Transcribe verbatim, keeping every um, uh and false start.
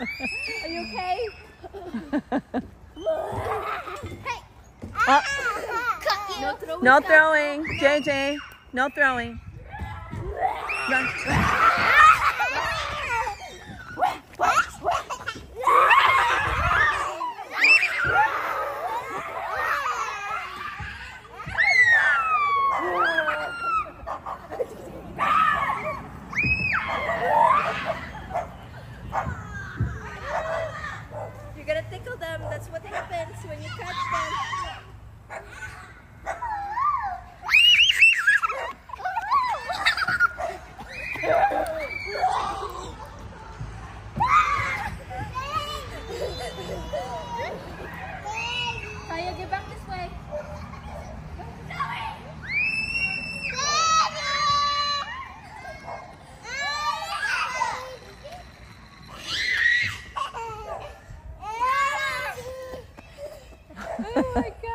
Are you okay? Hey. Oh. Cut you. No throwing. No throwing. J J, no throwing. Run. You're gonna tickle them. That's what happens when you catch them. Kaya, get back this way. Oh my God.